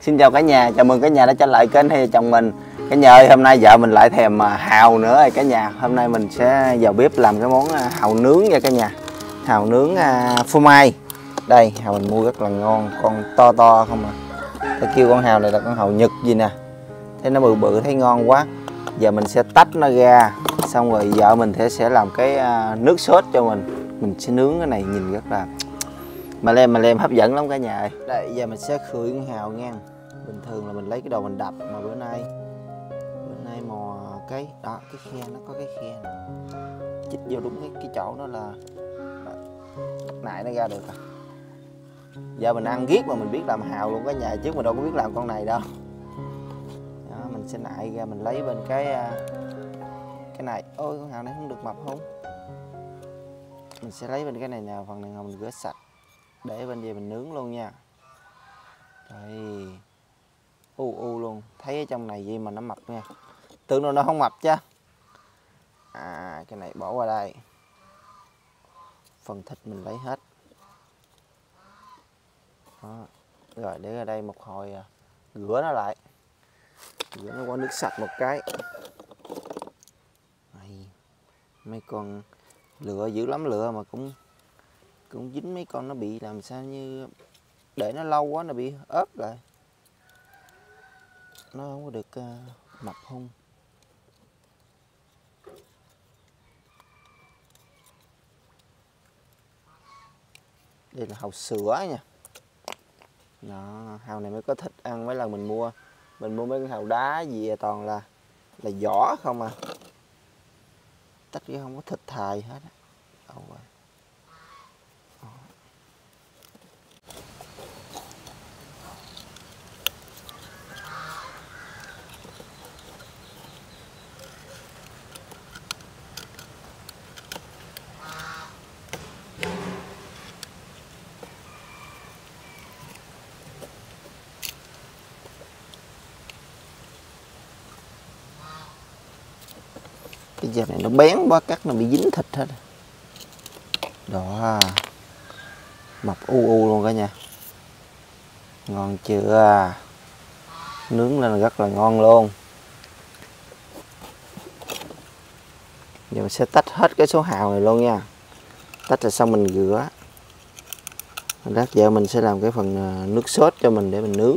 Xin chào cả nhà, chào mừng cả nhà đã trở lại kênh Hai Vợ Chồng Mình. Cả nhà ơi, hôm nay vợ mình lại thèm hàu nữa rồi cả nhà. Hôm nay mình sẽ vào bếp làm cái món hàu nướng nha cả nhà. Hàu nướng phô mai. Đây, hàu mình mua rất là ngon, con to to không à. Tôi kêu con hàu này là con hàu Nhật gì nè. Thấy nó bự bự thấy ngon quá. Giờ mình sẽ tách nó ra, xong rồi vợ mình sẽ làm cái nước sốt cho mình. Mình sẽ nướng cái này nhìn rất là mà lem hấp dẫn lắm cả nhà ơi. Đây, giờ mình sẽ khử con hàu nha. Bình thường là mình lấy cái đầu mình đập, mà bữa nay mò cái đó, cái khe nó có cái khe này. Chích vô đúng cái chỗ đó là nại nó ra được à. Giờ mình ăn ghét mà mình biết làm hàu luôn cả nhà, chứ mình đâu có biết làm con này đâu. Đó, mình sẽ nại ra, mình lấy bên cái này. Ôi, con hàu này không được mập không? Mình sẽ lấy bên cái này nè, phần này mình rửa sạch để bên kia mình nướng luôn nha. Đây, u luôn, thấy ở trong này gì mà nó mập nha, tưởng đâu nó không mập chứ. Cái này bỏ qua đây, phần thịt mình lấy hết. Đó. Rồi để ở đây một hồi rửa nó lại, rửa nó qua nước sạch một cái. Đây, mấy con lựa dữ lắm, lựa mà cũng dính mấy con, nó bị làm sao như để nó lâu quá nó bị ớt lại, nó không có được mập hung. Đây là hàu sữa nha. Đó, hàu này mới có thịt ăn. Mấy lần mình mua mấy con hàu đá gì toàn là vỏ không à, tất nhiên không có thịt thài hết. Đâu rồi. Cái dao này nó bén quá, cắt nó bị dính thịt hết. Đó, mập u luôn cả nhà. Ngon chưa? Nướng lên rất là ngon luôn. Giờ mình sẽ tách hết cái số hàu này luôn nha. Tách rồi xong mình rửa. Lát giờ mình sẽ làm cái phần nước sốt cho mình để mình nướng.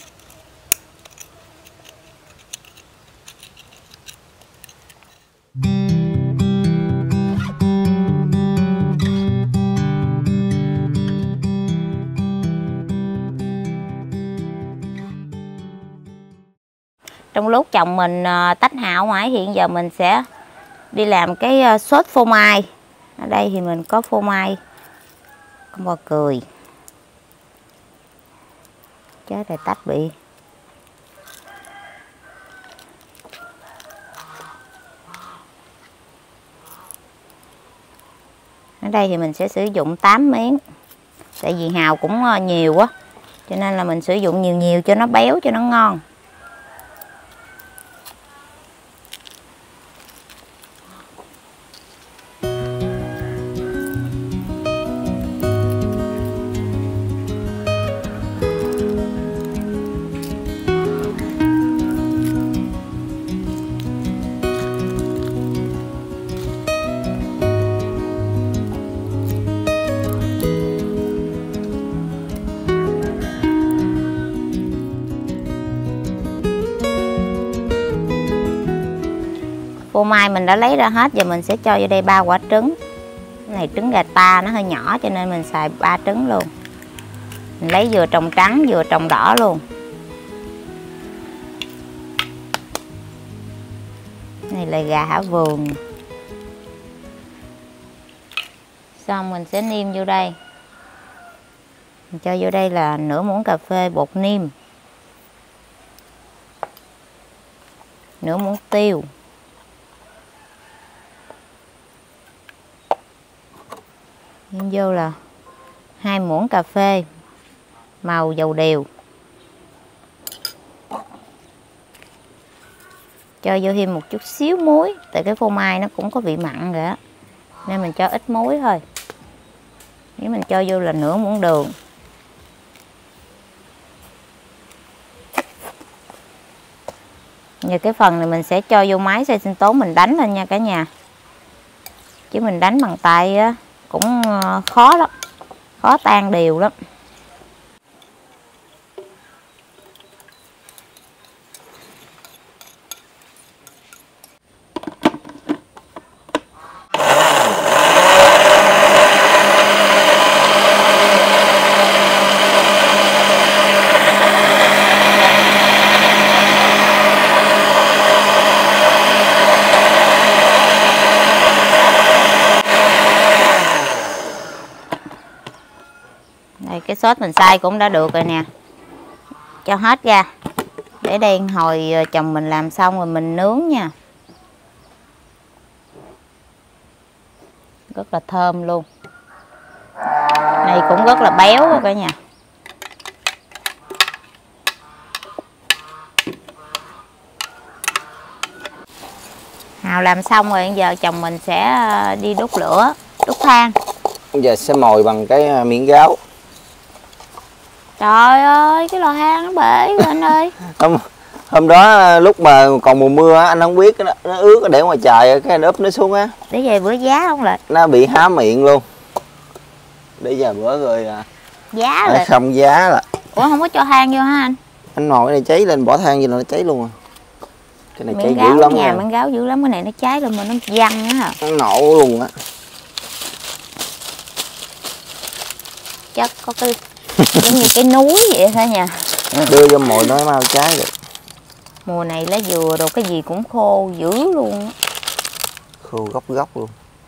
Trong lúc chồng mình tách hàu ngoài, hiện giờ mình sẽ đi làm cái sốt phô mai. Ở đây thì mình có phô mai con bò cười. Chết rồi, tách bị. Ở đây thì mình sẽ sử dụng 8 miếng. Tại vì hàu cũng nhiều quá, cho nên là mình sử dụng nhiều cho nó béo, cho nó ngon. Phô mai mình đã lấy ra hết, giờ mình sẽ cho vô đây 3 quả trứng. Cái này trứng gà ta nó hơi nhỏ cho nên mình xài 3 trứng luôn. Mình lấy vừa trồng trắng vừa trồng đỏ luôn. Cái này là gà hả vườn. Xong mình sẽ nêm vô đây. Mình cho vô đây là nửa muỗng cà phê bột nêm, nửa muỗng tiêu, nêm vô là 2 muỗng cà phê màu dầu điều, cho vô thêm một chút xíu muối, tại cái phô mai nó cũng có vị mặn rồi á, nên mình cho ít muối thôi. Nếu mình cho vô là nửa muỗng đường, Giờ cái phần này mình sẽ cho vô máy xay sinh tố mình đánh lên nha cả nhà. Chứ mình đánh bằng tay á cũng khó lắm, khó tan đều lắm. Đây, cái sốt mình xay cũng đã được rồi nè. Cho hết ra. Để đây hồi chồng mình làm xong rồi mình nướng nha. Rất là thơm luôn. Này cũng rất là béo rồi cả nhà. Hào làm xong rồi giờ chồng mình sẽ đi đốt lửa, đốt than. Giờ sẽ mồi bằng cái miếng gáo. Trời ơi, cái lò than nó bể rồi anh ơi. Hôm đó lúc mà còn mùa mưa anh không biết nó ướt để ngoài trời cái anh úp nó xuống á. Để về bữa giá không lại. Nó bị há miệng luôn. Để giờ bữa rồi giá rồi. Không giá là. Ủa không có cho than vô hả anh? Anh ngồi cái này cháy lên bỏ than vô là nó cháy luôn à. Cái này miếng cháy dữ lắm nha. Miếng gáo dữ lắm, cái này nó cháy rồi mà nó văng á hả? Nó nổ luôn á. Chắc có cái giống như cái núi vậy hả nhà. Đưa vô mồi nó mau cháy được. Mùa này lá dừa đồ cái gì cũng khô dữ luôn á. Khô gốc gốc luôn.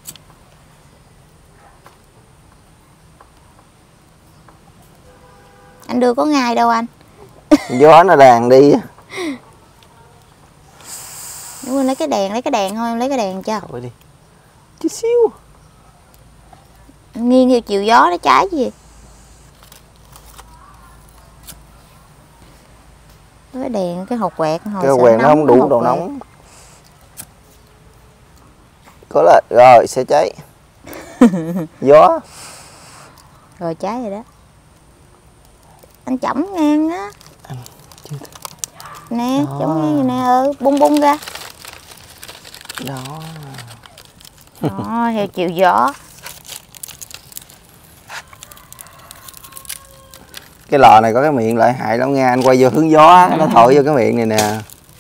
Anh đưa có ngay đâu anh. Gió nó đàn đi. Đúng rồi, lấy cái đèn thôi, em lấy cái đèn cho. Thôi đi. Chút xíu. Nghiêng theo chiều gió nó cháy gì. Cái đèn, cái hột quẹt hồi cái quẹt nó không đủ độ nóng. Có lên rồi sẽ cháy. Gió. Rồi cháy rồi đó. Anh chẩm ngang á. Nè, chẩm ngang nè, bung bung ra. Đó. Đó, theo chiều gió. Cái lò này có cái miệng lợi hại lắm nha, anh quay vô hướng gió nó thổi vô cái miệng này nè.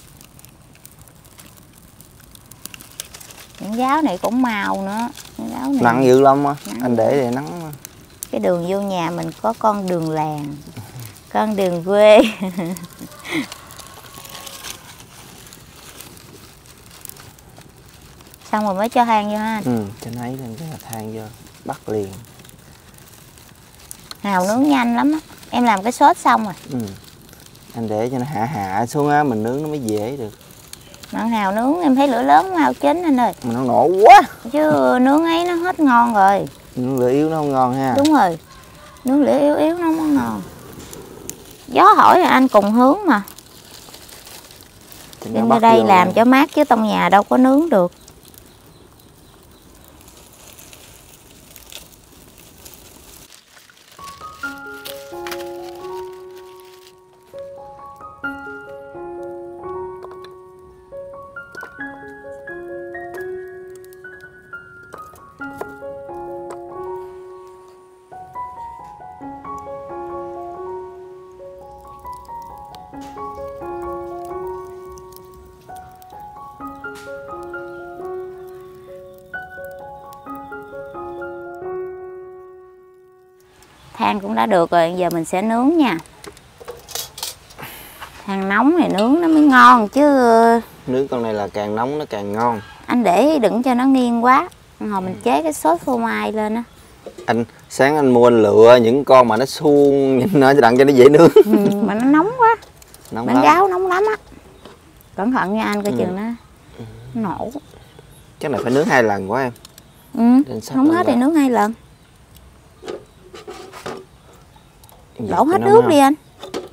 Miếng gáo này cũng màu nữa. Gáo này Nặng dữ lắm á, anh để để nắng. Cái đường vô nhà mình có con đường làng, con đường quê. Xong rồi mới cho than vô ha anh. Cho nấy lên cái than vô, bắt liền. Hào nướng nhanh lắm á. Em làm cái sốt xong rồi. Anh để cho nó hạ xuống á, mình nướng nó mới dễ được. Mà Hào nướng em thấy lửa lớn Hào chín anh ơi. Mà nó nổ quá. Chứ nướng ấy nó hết ngon rồi. Nướng lửa yếu nó không ngon ha. Đúng rồi. Nướng lửa yếu yếu nó không có ngon. Gió hỏi là anh cùng hướng mà. Em ở đây làm cho mát chứ trong nhà đâu có nướng được. Than cũng đã được rồi, giờ mình sẽ nướng nha. Than nóng này nướng nó mới ngon chứ. Nướng con này là càng nóng nó càng ngon. Anh để đừng cho nó nghiêng quá. Hồi mình chế cái sốt phô mai lên á. Sáng anh mua anh lựa những con mà nó suông nó đặng cho nó dễ nướng. Mà nó nóng quá. Nóng Bánh lắm. gáo nóng lắm á. Cẩn thận nha anh, coi chừng nó nổ. Chắc là phải nướng 2 lần quá em. Không hết thì nướng 2 lần. Đổ hết nước không? đi anh.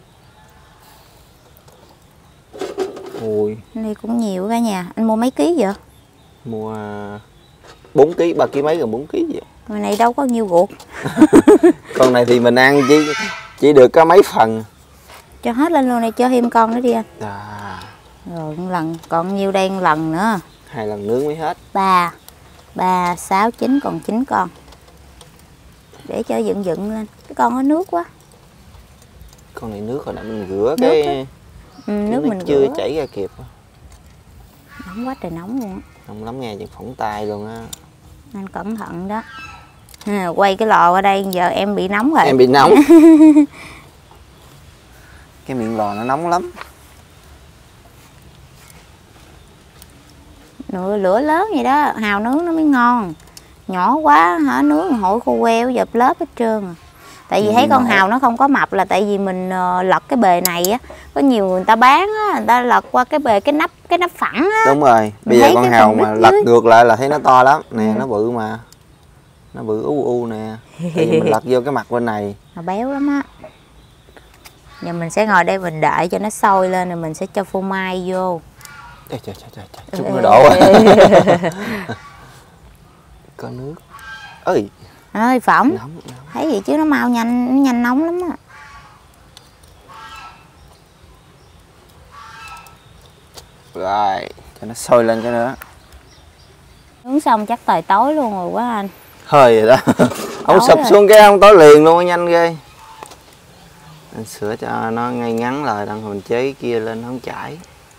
Ui. Đây cũng nhiều cả nhà. Anh mua mấy ký vậy? Mua 4 kg, 3 kg mấy gần 4 kg vậy. Người này đâu có nhiêu ruột. Con này thì mình ăn chỉ được có mấy phần. Cho hết lên luôn này, cho thêm con nữa đi anh. Rồi một lần, còn nhiêu đây một lần nữa. 2 lần nướng mới hết. 3, 6, 9, còn 9 con. Để cho dựng lên. Cái con có nước quá. Con này nước hồi nãy mình rửa cái nước mình chưa rửa. chảy ra kịp. Nóng quá trời nóng luôn á. Nóng lắm nghe, chừng phỏng tay luôn á. Anh cẩn thận đó. Quay cái lò qua đây giờ em bị nóng rồi. Em bị nóng. Cái miệng lò nó nóng lắm. Lửa lớn vậy đó, hàu nướng nó mới ngon. Nhỏ quá hả, nướng hổi khô queo dập lớp hết trơn à. Tại vì thấy con hàu nó không có mập là tại vì mình lật cái bề này á, có nhiều người ta bán á, người ta lật qua cái bề cái nắp phẳng á. Đúng rồi, bây giờ con hàu mà lật ngược lại là thấy nó to lắm. Nè nó bự mà. Nó bự u nè. Tại vì mình lật vô cái mặt bên này. Nó béo lắm á. Giờ mình sẽ ngồi đây mình đợi cho nó sôi lên rồi mình sẽ cho phô mai vô. Trời, chút nó đổ. Có nước. Ơi Phẩm. Nóng. Thấy vậy chứ nó mau nhanh nóng lắm á. Rồi, cho nó sôi lên cái nữa. Nướng xong chắc tối luôn rồi quá anh. Hơi rồi đó. Ông sụp xuống cái ông tối liền luôn, nhanh ghê. Anh sửa cho nó ngay ngắn lại, đặng mình chế cái kia lên không chảy.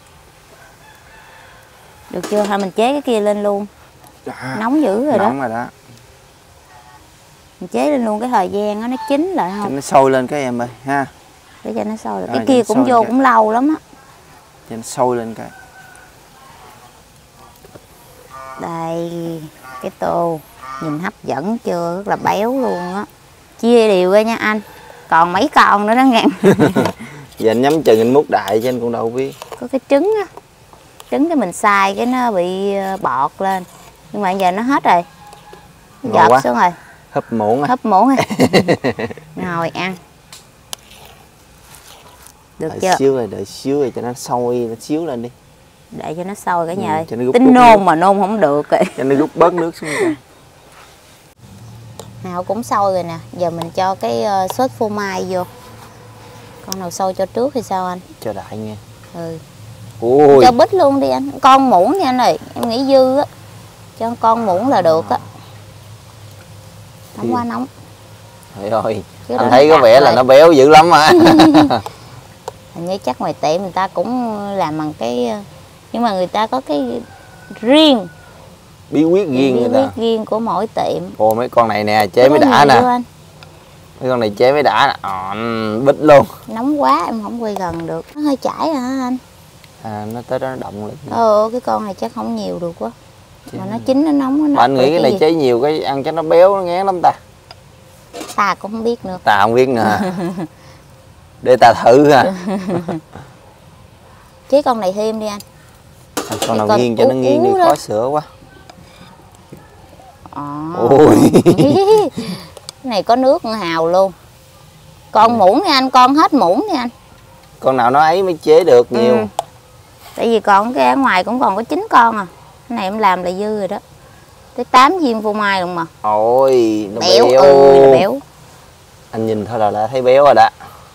Được chưa? Hay mình chế cái kia lên luôn. Nóng dữ rồi đó. Nóng rồi đó. Mình chế lên luôn cái thời gian nó chín lại không? Cho nó sôi lên cái em ơi ha. Để cho nó sôi được. Cái kia cũng vô cũng lâu lắm á. Cho nó sôi lên cái. Đây, cái tô nhìn hấp dẫn chưa, rất là béo luôn á. Chia đều ra nha anh. Còn mấy con nữa đó nghe. Giờ anh nhắm chừng anh múc đại chứ anh cũng đâu biết. Có cái trứng á. Trứng cái mình xay cái nó bị bọt lên. Nhưng mà giờ nó hết rồi. Dợp xuống rồi. Hấp muỗng à. Hấp muỗng rồi. Ngồi ăn. Được đợi chưa? Đợi xíu rồi cho nó sôi, nó xíu lên đi. Để cho nó sôi cả nhà ơi. Tính nôn nước. Mà nôn không được rồi. Cho nó rút bớt nước xuống coi. Hàu cũng sôi rồi nè. Giờ mình cho cái sốt phô mai vô. Con nào sôi cho trước thì sao anh? Cho đại nghe. Cho bít luôn đi anh. Con muỗng nha anh ơi. Em nghĩ dư á. Cho con muỗng là được á. Không quá nóng. Trời ơi. Anh thấy có vẻ là nó béo dữ lắm mà. Hình như chắc ngoài tiệm người ta cũng làm bằng cái, nhưng mà người ta có cái riêng, bí quyết riêng của mỗi tiệm. Ồ mấy con này nè chế mới đã nè. Mấy con này chế mới đã nè. Bít luôn. Nóng quá em không quay gần được. Nó hơi chảy hả anh? Nó tới đó nó động lên. Cái con này chắc không nhiều được quá. Mà nó chín nó nóng nó. Anh nghĩ cái này chế nhiều cái ăn cho nó béo nó ngán lắm ta. Ta cũng không biết nữa. Ta không biết nữa. Để ta thử à. Chế con này thêm đi anh. Con nào nghiêng cho nó nghiêng đi, khó sữa quá. Ôi. Cái này có nước hàu luôn. Con muỗng nha anh, con hết muỗng nha anh. Con nào nó ấy mới chế được nhiều. Tại vì còn cái ở ngoài cũng còn có 9 con à. Cái này em làm là dư rồi đó. Tới 8 viên phô mai luôn mà. Ôi, nó béo. béo. Nó béo. Anh nhìn thôi là đã thấy béo rồi đó.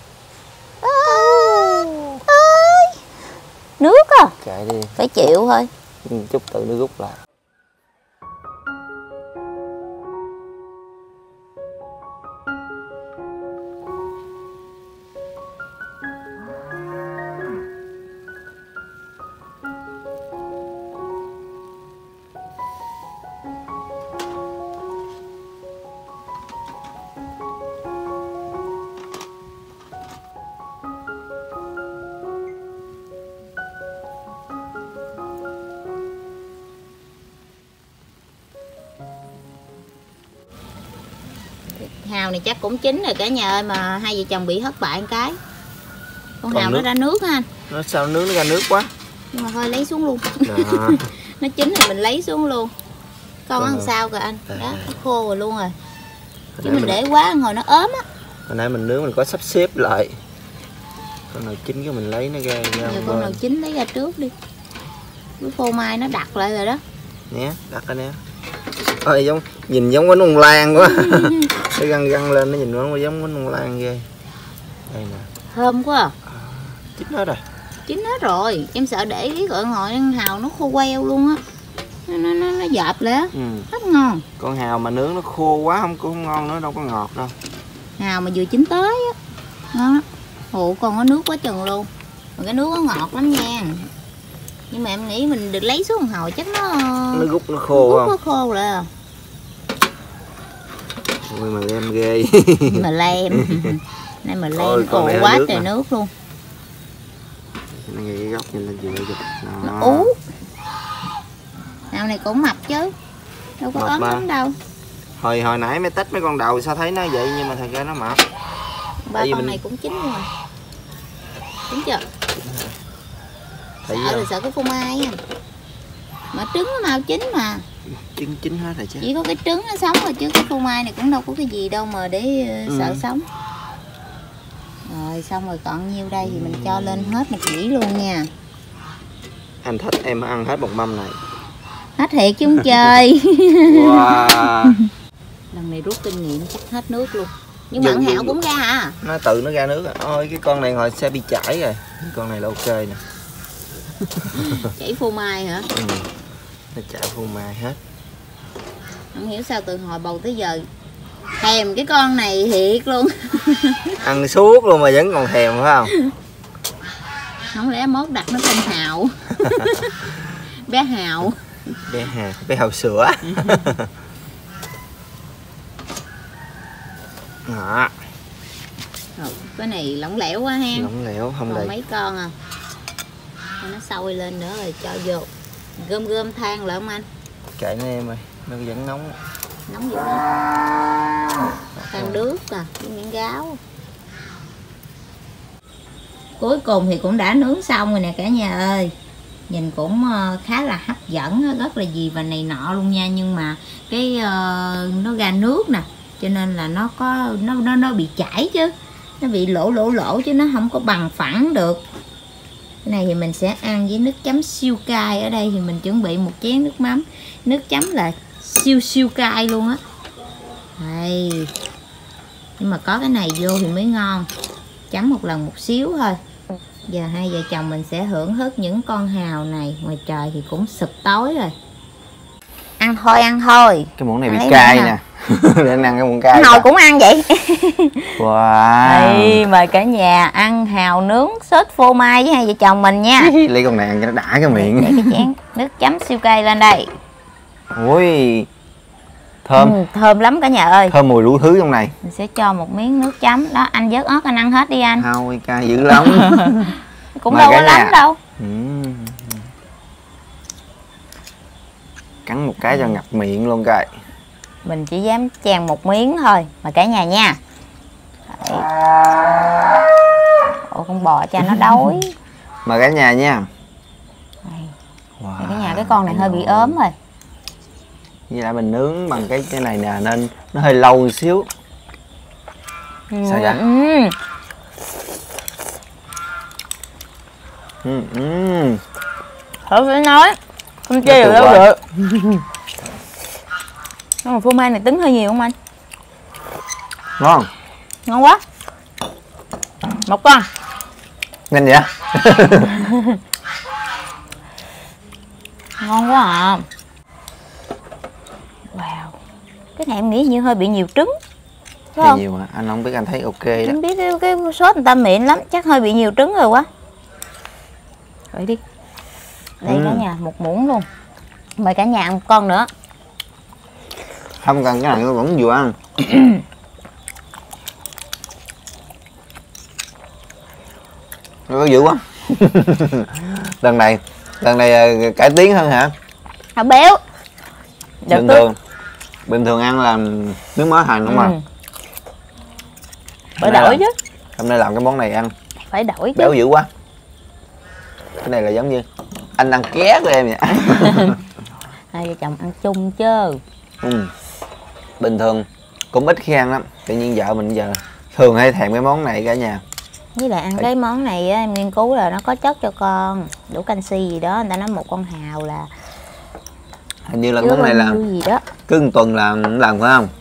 Nước à. Kệ đi. Phải chịu thôi. Chút tự nó rút lại. Hàu này chắc cũng chín rồi cả nhà ơi, mà hai vợ chồng bị thất bại một cái. Con hàu nó ra nước hả anh? Nó sao nước nó ra nước quá. Nhưng mà thôi lấy xuống luôn. Nó chín rồi mình lấy xuống luôn. Con ăn sao kìa anh? Đó, nó khô rồi luôn rồi. Chứ mình để quá hồi nó ốm á. Hồi nãy mình nướng mình có sắp xếp lại. Con nào chín cái mình lấy nó ra. Con nào chín lấy ra trước đi. Cái phô mai nó đặt lại rồi đó. Nè, đặt ra nè. Ôi, nhìn giống bánh bông lan quá. Nó găng lên nó nhìn nó giống bánh bông lan ghê. Đây nè. Thơm quá à. Chín hết rồi. Chín hết rồi, em sợ để cái gọi ngồi ăn hàu nó khô queo luôn á. Nó dợp lẽ. Rất ngon. Con hàu mà nướng nó khô quá cũng không ngon nữa, đâu có ngọt đâu. Hàu mà vừa chín tới á. Đó. Ồ, còn có nước quá chừng luôn. Mà cái nước nó ngọt lắm nha. Nhưng mà em nghĩ mình được lấy xuống hàu chắc nó rút nó khô không? Nó khô rồi à. Ôi mà lem ghê. Mà lem. Này mà lem khô quá trời nước luôn. Này cái góc nhìn lên vừa giật. Nó ú. Hàu này cũng mập chứ. Đâu có ốm lắm đâu. Hồi nãy mới tách mấy con đầu sao thấy nó vậy nhưng mà thật ra nó mập. Ba con này cũng chín luôn rồi. Chín chưa? Sợ cái phô mai nha. Mà trứng nó mau chín mà. Trứng chín hết rồi chứ. Chỉ có cái trứng nó sống rồi chứ cái phô mai này cũng đâu có cái gì đâu mà để sợ sống. Rồi xong rồi còn nhiêu đây thì mình cho lên hết một dĩ luôn nha. Anh thích em ăn hết một mâm này. Hết thiệt chứ không chơi. Wow. Lần này rút kinh nghiệm chắc hết nước luôn. Nhưng mà ăn hảo cũng ra hả? Nó tự nó ra nước à. Ôi cái con này hồi sẽ bị chảy rồi. Con này là ok nè. Chảy phô mai hả? Nó chảy phô mai hết. Không hiểu sao từ hồi bầu tới giờ thèm cái con này thiệt luôn. Ăn suốt luôn mà vẫn còn thèm phải không? Không lẽ mốt đặt nó tên Hào. Bé Hào. Bé Hào sữa. Đó. Cái này lỏng lẻo quá ha. Lỏng lẻo không đầy. Mấy con à. Nó sôi lên nữa rồi cho vô. Gom than lại không anh? Kệ nó em ơi, nó vẫn nóng. Nóng dữ lắm. Than nước à, với miếng gáo. Cuối cùng thì cũng đã nướng xong rồi nè cả nhà ơi. Nhìn cũng khá là hấp dẫn, rất là gì và này nọ luôn nha. Nhưng mà cái nó ra nước nè, cho nên là nó có nó bị chảy chứ. Nó bị lỗ chứ nó không có bằng phẳng được. Cái này thì mình sẽ ăn với nước chấm siêu cay. Ở đây thì mình chuẩn bị một chén nước mắm. Nước chấm là siêu cay luôn á. Đây. Nhưng mà có cái này vô thì mới ngon. Chấm một lần một xíu thôi. Giờ hai vợ chồng mình sẽ hưởng thức những con hàu này. Ngoài trời thì cũng sụp tối rồi. Ăn thôi. Cái muỗng này bị cay nè. Để ăn cái muỗng cay. Hàu cũng ăn vậy. Wow. Đây, mời cả nhà ăn hàu nướng sốt phô mai với hai vợ chồng mình nha. Lấy con này ăn cho nó đã cái miệng. Để cái chén nước chấm siêu cay lên đây. Ui. Thơm. Thơm lắm cả nhà ơi. Thơm mùi đủ thứ trong này. Mình sẽ cho một miếng nước chấm. Đó, anh vớt ớt anh ăn hết đi anh. Thôi cay dữ lắm. Cũng đâu có lắm đâu. Cắn một cái cho ngập miệng luôn coi. Mình chỉ dám chèn một miếng thôi. Mà cả nhà nha. Đấy. Ủa con bò cho nó đói. Mời cả nhà nha. Wow. Cả nhà cái con này hơi bị ốm rồi. Với lại mình nướng bằng cái này nè nên nó hơi lâu một xíu. Sao vậy? Thôi phải nói. Không chê được đâu được. Nhưng mà phô mai này tính hơi nhiều không anh? Ngon. Ngon quá. Một con. Nhanh vậy? Ngon quá à. Wow. Cái này em nghĩ như hơi bị nhiều trứng. Phải không? Nhiều hả? Anh không biết, anh thấy ok đó. Em biết cái sốt người ta mịn lắm. Chắc hơi bị nhiều trứng rồi quá. Rồi đi. Đây cả nhà, một muỗng luôn. Mời cả nhà ăn một con nữa. Không cần cái này nó vẫn vừa ăn. Nó có dữ quá. lần này cải tiến hơn hả? Nó béo. Bình thường ăn làm nước mắm hành không à? Phải đổi chứ. Hôm nay làm cái món này ăn Phải đổi chứ. béo dữ quá. Cái này là giống như anh ăn ké của em vậy. Hai vợ chồng ăn chung chứ. Bình thường cũng ít khi ăn lắm. Tự nhiên vợ mình giờ thường hay thèm cái món này cả nhà. Với lại ăn cái món này á, em nghiên cứu là nó có chất cho con, đủ canxi gì đó. Người ta nói một con hàu là hình như là món này là gì đó. cứ một tuần làm phải không?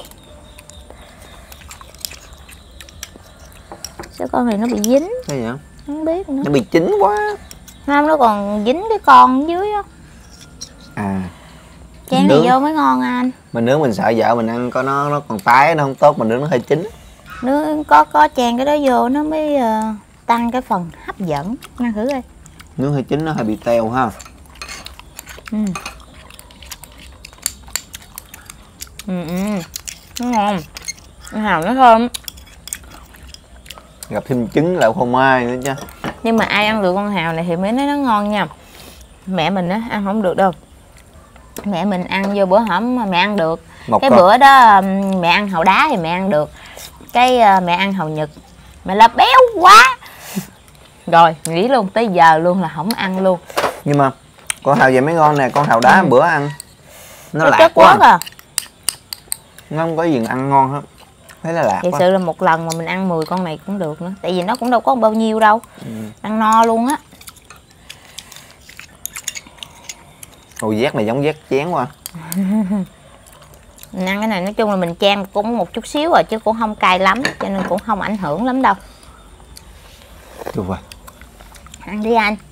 Sao con này nó bị dính? Thế vậy? Không biết nữa. Nó bị chín quá. Không, nó còn dính cái con dưới á. À, Chan này vô mới ngon anh. mình nướng mình sợ vợ mình ăn có nó còn tái, nó không tốt, mình nướng nó hơi chín. Nướng có chan cái đó vô nó mới tăng cái phần hấp dẫn. Ăn thử coi. Nướng hơi chín nó hơi bị teo ha. Nó ngon. Hào nó thơm. Gặp thêm trứng là phô mai nữa chứ. Nhưng mà ai ăn được con hào này thì mới nói nó ngon nha. Mẹ mình á ăn không được đâu. Mẹ mình ăn vô bữa hổm mà mẹ ăn được. Cái bữa đó mẹ ăn hàu đá thì mẹ ăn được. Cái mẹ ăn hàu nhật mẹ là béo quá. Rồi nghỉ luôn, tới giờ luôn là không ăn luôn. Nhưng mà con hàu vậy mới ngon nè, con hàu đá bữa ăn nó lạc chất quá à. Nó không có gì ăn ngon hết. Thế là lạc Thật quá. sự là một lần mà mình ăn 10 con này cũng được nữa. Tại vì nó cũng đâu có bao nhiêu đâu. Ăn no luôn á. Ồ, dét này giống dét chén quá. Mình ăn cái này nói chung là mình chan cũng một chút xíu rồi chứ cũng không cay lắm, cho nên cũng không ảnh hưởng lắm đâu. Được rồi. Ăn đi anh.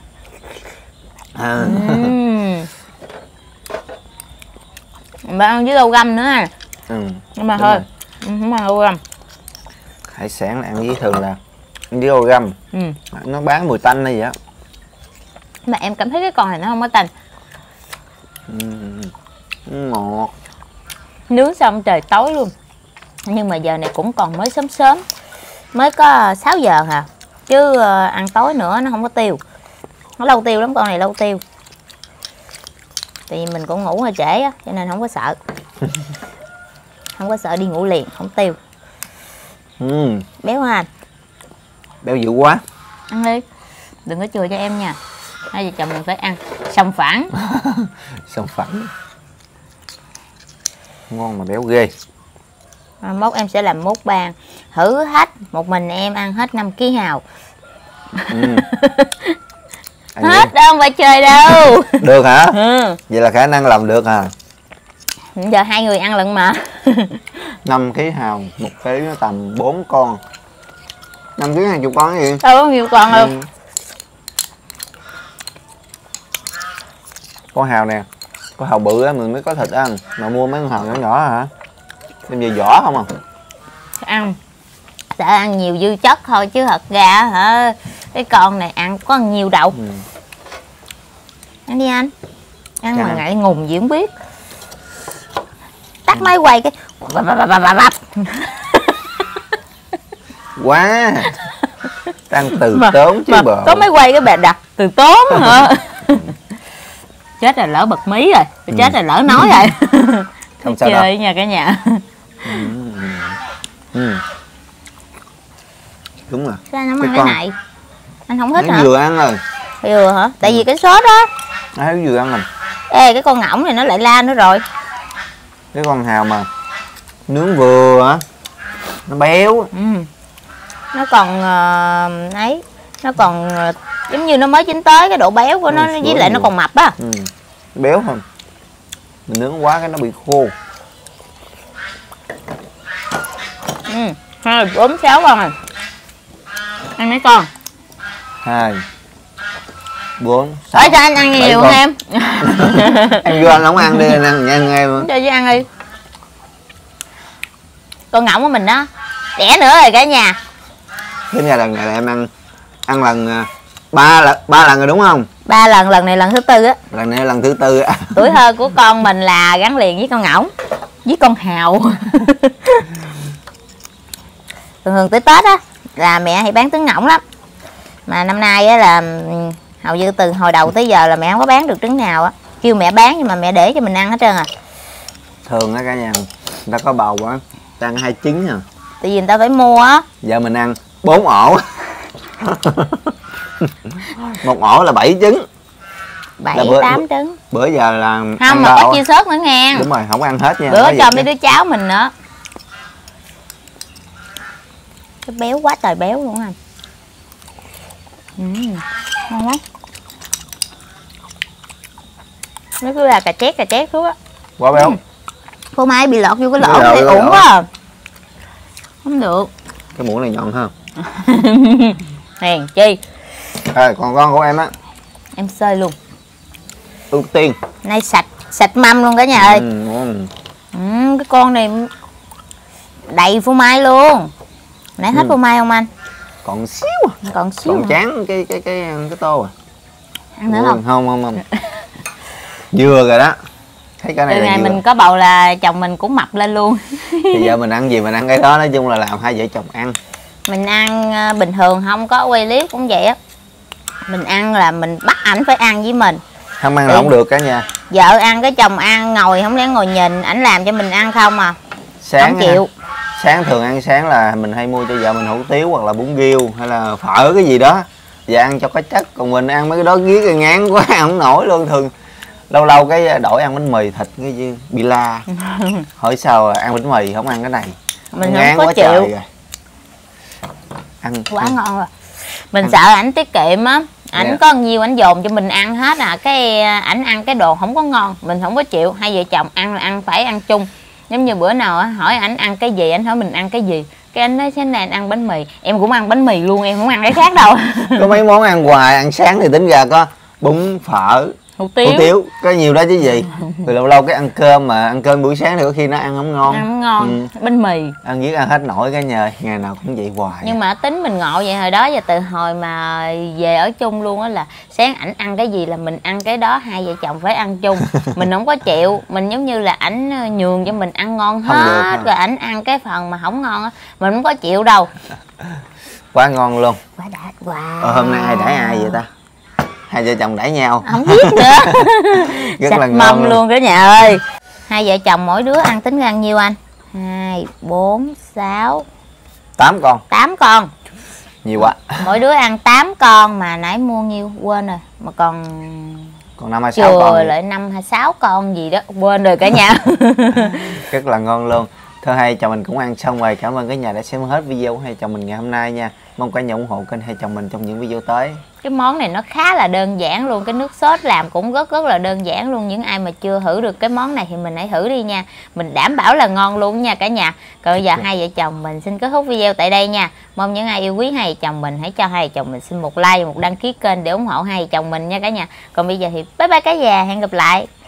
Bạn ăn với rau găm nữa à. Nhưng mà thôi không ăn rau găm. Hải sản là ăn với thường là ăn với rau găm. Nó bán mùi tanh hay gì á. Mà em cảm thấy cái con này nó không có tanh. Ngọt. Nướng xong trời tối luôn. Nhưng mà giờ này cũng còn mới sớm sớm. Mới có 6 giờ hả. Chứ ăn tối nữa nó không có tiêu. Nó lâu tiêu lắm, con này lâu tiêu. Tại vì mình cũng ngủ hơi trễ á, cho nên không có sợ. Không có sợ đi ngủ liền, không tiêu. Béo ha. Béo dữ quá. Ăn đi. Đừng có chừa cho em nha. Hai vợ chồng mình phải ăn sòng phẳng. Sòng phẳng. Ngon mà béo ghê. Mốt em sẽ làm mốt bàn. Thử hết. Một mình em ăn hết 5 kg hào. Hết đâu, không phải chơi đâu. Được hả? Vậy là khả năng làm được hả? Giờ 2 người ăn lận mà. 5 kg hào, một kg nó tầm 4 con. 5 kg 20 con cái gì? Đâu có nhiều con đâu. Con hào nè, con hào bự á mình mới có thịt ăn. Mà mua mấy con hào nhỏ nhỏ hả? Đem về vỏ không à? Ăn. Sợ ăn nhiều dư chất thôi chứ thật ra hả, cái con này ăn có nhiều đậu. Ăn đi anh. Ăn mà ngại ngùng gì không biết. Tắt máy quay cái quá. Đang từ tốn chứ bờ. Có máy quay cái bè đặt từ tốn hả? Chết rồi, lỡ bật mí rồi. Chết rồi, lỡ nói rồi. Không sao chơi đâu nha cả nhà. Đúng rồi. Sao anh không ăn cái này? Anh không thích hả? Vừa ăn rồi. Vừa hả? Tại vì cái sốt đó. Thấy vừa ăn rồi. Ê, cái con ngỗng này nó lại la nữa rồi. Cái con hào mà nướng vừa á, nó béo. Nó còn ấy, nó còn giống như nó mới chín tới, cái độ béo của nó với lại nó còn mập á. Béo không? Mình nướng quá cái nó bị khô. 2, 4, 6 con rồi. Ăn mấy con? 2, 4, 6. Ở cho anh ăn nhiều hơn em. Em vô anh không ăn đi, anh ăn nhanh em. Cho chứ ăn đi. Con ngỗng của mình đó đẻ nữa rồi cả nhà. Đến nhà lần này là em ăn lần 3 lần rồi đúng không? 3 lần, lần này lần thứ 4 á. Lần này lần thứ 4 á. Tuổi thơ của con mình là gắn liền với con ngỗng, với con hào. Thường tới Tết á là mẹ hay bán trứng ngỗng lắm. Mà năm nay á là hầu như từ hồi đầu tới giờ là mẹ không có bán được trứng nào á. Kêu mẹ bán nhưng mà mẹ để cho mình ăn hết trơn à. Thường á cả nhà, người ta có bầu á, ta ăn 2 trứng à. Tại vì người ta phải mua á. Giờ mình ăn 4 ổ. Một ổ là 7 trứng. 7, 8 trứng. Bữa giờ là không mà có chia sớt nữa nghe. Đúng rồi, không ăn hết nha. Bữa cho mấy đứa cháu mình nữa. Cái béo quá trời béo luôn anh. Ngon quá. Nó cứ là cà chét xuống á. Quá béo. Phô mai bị lọt vô cái lỗ này uổng quá à. Không được. Cái muỗng này nhọn ha. hèn chi. Rồi còn con của em á, Em xơi luôn. ưu tiên. Nay sạch mâm luôn cả nhà ơi. Cái con này đầy phô mai luôn. Nãy hết phô mai không anh? Còn xíu à. Còn xíu. Còn chán cái tô à. Ăn nữa không? Không. Vừa rồi đó. Thấy cái này Từ là ngày vừa. mình có bầu là chồng mình cũng mập lên luôn. Thì giờ mình ăn gì mình ăn cái đó, nói chung là làm hai vợ chồng ăn. Mình ăn bình thường không có quay clip cũng vậy á. Mình ăn là mình bắt ảnh phải ăn với mình. Không ăn là không được cả nhà. Vợ ăn cái chồng ăn ngồi không lẽ ngồi nhìn, ảnh làm cho mình ăn không à. Sáng Không chịu. Sáng thường ăn sáng là mình hay mua cho vợ mình hủ tiếu hoặc là bún riêu hay là phở cái gì đó. Và ăn cho có chất, còn mình ăn mấy cái đó ghét rồi ngán quá ăn không nổi luôn. Thường lâu lâu cái đổi ăn bánh mì thịt cái gì bị la. Hỏi sao ăn bánh mì không ăn cái này. Mình ngán không có quá chịu. trời rồi. Ăn Quá ngon rồi. Mình sợ ảnh tiết kiệm á, ảnh có nhiêu ảnh dồn cho mình ăn hết à, cái ảnh ăn cái đồ không có ngon, mình không có chịu. Hai vợ chồng ăn là ăn phải ăn chung. Giống như bữa nào á hỏi ảnh ăn cái gì, ảnh hỏi mình ăn cái gì, cái anh nói sáng nay anh ăn bánh mì, em cũng ăn bánh mì luôn, em không ăn cái khác đâu. có mấy món ăn hoài, ăn sáng thì tính ra có bún phở Hủ hủ tiếu có nhiều đó chứ gì. Rồi lâu lâu cái ăn cơm, mà ăn cơm buổi sáng thì có khi nó ăn không ngon. Ăn không ngon. Bánh mì Ăn giết ăn hết nổi cả nhà, ngày nào cũng vậy hoài. nhưng mà tính mình ngộ vậy hồi đó, giờ từ hồi mà về ở chung luôn á là sáng ảnh ăn cái gì là mình ăn cái đó, hai vợ chồng phải ăn chung. Mình không có chịu, mình giống như là ảnh nhường cho mình ăn ngon Không được hết, hả? rồi ảnh ăn cái phần mà không ngon á mình không có chịu đâu. Quá ngon luôn. Quá đã. Wow. Hôm nay ai đãi ai vậy ta? Hai vợ chồng đãi nhau. Không biết nữa. Rất Sạch là ngon mâm luôn. luôn cả nhà ơi. Hai vợ chồng mỗi đứa ăn tính ra ăn nhiêu anh? 2, 4, 6, 8 con. 8 con. Nhiều quá. Mỗi đứa ăn 8 con mà nãy mua nhiêu quên rồi. Mà còn Còn 5 hay 6 chừa con. lại 5 hay 6 con gì đó quên rồi cả nhà. Rất là ngon luôn. Thôi hai chồng mình cũng ăn xong rồi. Cảm ơn cả nhà đã xem hết video của hai chồng mình ngày hôm nay nha. Mong cả nhà ủng hộ kênh hai chồng mình trong những video tới. Cái món này nó khá là đơn giản luôn, cái nước sốt làm cũng rất là đơn giản luôn. Những ai mà chưa thử được cái món này thì mình hãy thử đi nha, mình đảm bảo là ngon luôn nha cả nhà. Còn bây giờ hai vợ chồng mình xin kết thúc video tại đây nha. Mong những ai yêu quý hai vợ chồng mình hãy cho hai vợ chồng mình xin một like và một đăng ký kênh để ủng hộ hai vợ chồng mình nha cả nhà. Còn bây giờ thì bye bye cả nhà, hẹn gặp lại.